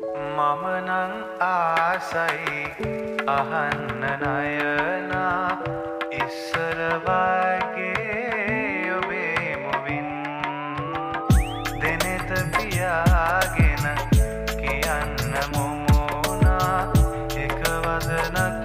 මම නං ආසයි අහන්න නයනා ඉස්සර වගේ ඔබේ මුවින් දෙනෙත පියාගෙන කියන්න මුමුණා එක වදනක්